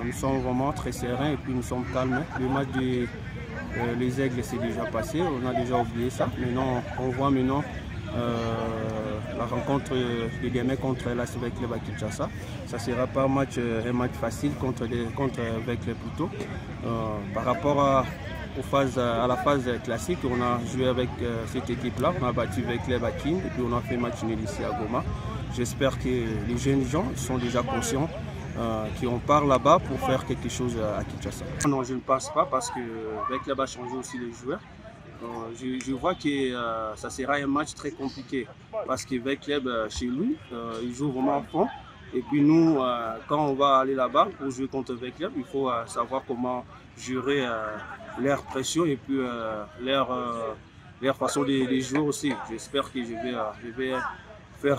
nous sommes vraiment très sereins et puis nous sommes calmes. Le match des les Aigles c'est déjà passé, on a déjà oublié ça. Maintenant, on voit maintenant la rencontre de demain contre l'AS Vecleb à Kinshasa. Ça ne sera pas un match facile contre Vecleb plutôt. Par rapport à la phase classique, on a joué avec cette équipe-là, on a battu Vecleb à Kin et puis on a fait match nul ici à Goma. J'espère que les jeunes gens sont déjà conscients qu'on part là-bas pour faire quelque chose à Kinshasa. Non, je ne pense pas parce que Vecleb a changé aussi les joueurs. Je vois que ça sera un match très compliqué parce que Vecleb chez lui, il joue vraiment à fond. Et puis nous, quand on va aller là-bas pour jouer contre Vecleb, il faut savoir comment gérer leur pression et puis leur façon de jouer aussi. J'espère que je vais faire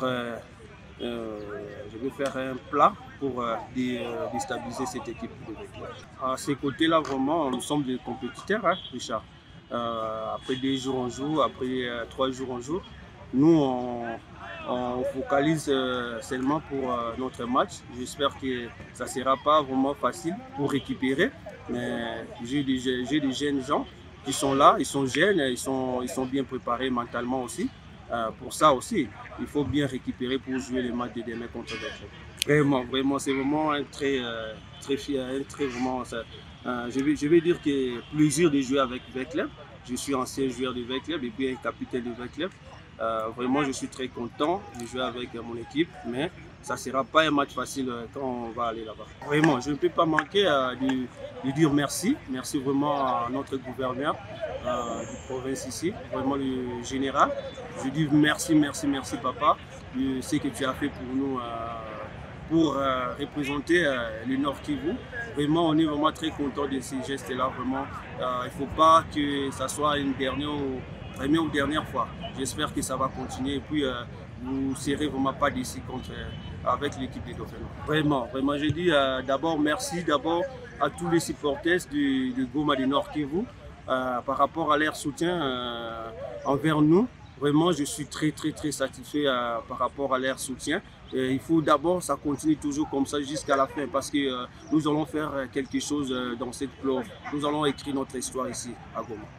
un plat pour déstabiliser cette équipe de Vecleb. À ces côtés-là, vraiment, nous sommes des compétiteurs, hein, Richard. Après 2 jours on joue, après 3 jours on joue. Nous on focalise seulement pour notre match. J'espère que ça ne sera pas vraiment facile pour récupérer. Mais j'ai des jeunes gens qui sont là, ils sont jeunes, ils sont bien préparés mentalement aussi. Pour ça aussi, il faut bien récupérer pour jouer les matchs de demain contre Vecleb. Vraiment, c'est vraiment un très fier, vraiment. Je vais dire que plaisir de jouer avec Vecleb. Je suis ancien joueur de Vecleb et puis un capitaine de Vecleb. Vraiment, je suis très content de jouer avec mon équipe, mais ça ne sera pas un match facile quand on va aller là-bas. Vraiment, je ne peux pas manquer de dire merci. Merci vraiment à notre gouverneur du province ici, vraiment le général. Je dis merci papa, de ce que tu as fait pour nous. Pour représenter le Nord Kivu. Vraiment, on est vraiment très content de ces gestes-là. Vraiment, il ne faut pas que ça soit une première ou dernière fois. J'espère que ça va continuer et puis vous ne serez vraiment pas d'ici avec l'équipe des Dauphins. Vraiment, je dis d'abord merci à tous les supporters de Goma du Nord Kivu par rapport à leur soutien envers nous. Vraiment, je suis très satisfait par rapport à leur soutien. Il faut d'abord, ça continue toujours comme ça jusqu'à la fin parce que nous allons faire quelque chose dans cette club. Nous allons écrire notre histoire ici à Goma.